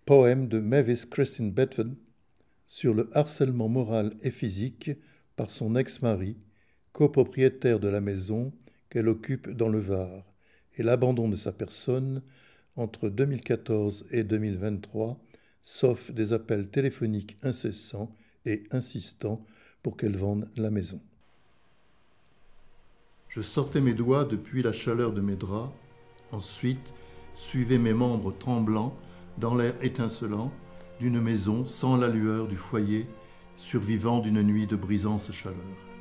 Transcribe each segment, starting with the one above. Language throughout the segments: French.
Poème de Mavis Christine Bedford sur le harcèlement moral et physique par son ex-mari, copropriétaire de la maison qu'elle occupe dans le Var, et l'abandon de sa personne entre 2014 et 2023, sauf des appels téléphoniques incessants et insistants pour qu'elle vende la maison. Je sortais mes doigts depuis la chaleur de mes draps, ensuite suivais mes membres tremblants dans l'air étincelant d'une maison sans la lueur du foyer, survivant d'une nuit de brisante chaleur.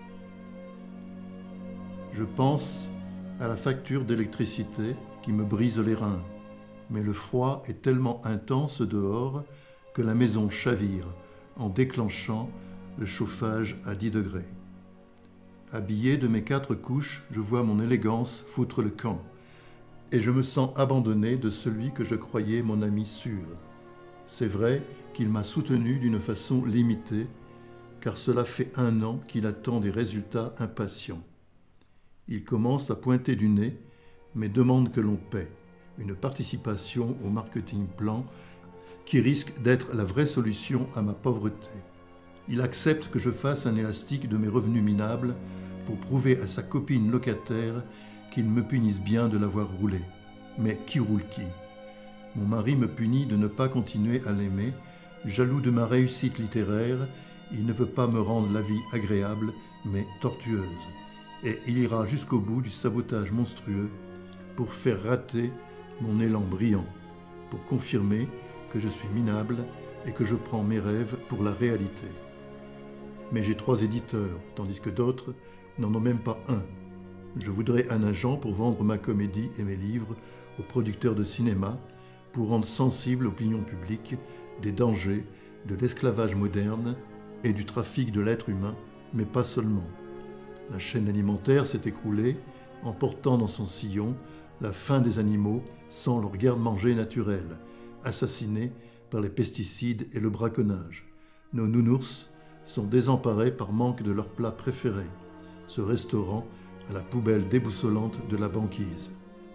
Je pense à la facture d'électricité qui me brise les reins, mais le froid est tellement intense dehors que la maison chavire en déclenchant le chauffage à 10 degrés. Habillé de mes 4 couches, je vois mon élégance foutre le camp, et je me sens abandonné de celui que je croyais mon ami sûr. C'est vrai qu'il m'a soutenu d'une façon limitée, car cela fait 1 an qu'il attend des résultats impatients. Il commence à pointer du nez, mais demande que l'on paie, une participation au marketing plan qui risque d'être la vraie solution à ma pauvreté. Il accepte que je fasse un élastique de mes revenus minables pour prouver à sa copine locataire qu'il me punisse bien de l'avoir roulé. Mais qui roule qui? Mon mari me punit de ne pas continuer à l'aimer. Jaloux de ma réussite littéraire, il ne veut pas me rendre la vie agréable, mais tortueuse. Et il ira jusqu'au bout du sabotage monstrueux pour faire rater mon élan brillant, pour confirmer que je suis minable et que je prends mes rêves pour la réalité. Mais j'ai 3 éditeurs, tandis que d'autres n'en ont même pas un. Je voudrais un agent pour vendre ma comédie et mes livres aux producteurs de cinéma, pour rendre sensible l'opinion publique des dangers de l'esclavage moderne et du trafic de l'être humain, mais pas seulement. La chaîne alimentaire s'est écroulée, emportant dans son sillon la faim des animaux sans leur garde-manger naturel, assassinés par les pesticides et le braconnage. Nos nounours sont désemparés par manque de leur plat préféré, ce restaurant à la poubelle déboussolante de la banquise.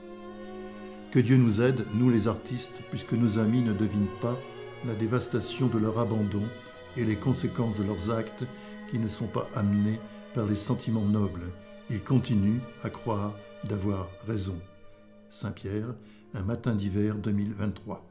Que Dieu nous aide, nous les artistes, puisque nos amis ne devinent pas la dévastation de leur abandon et les conséquences de leurs actes qui ne sont pas amenés par les sentiments nobles. Ils continuent à croire d'avoir raison. Saint-Pierre, un matin d'hiver 2023.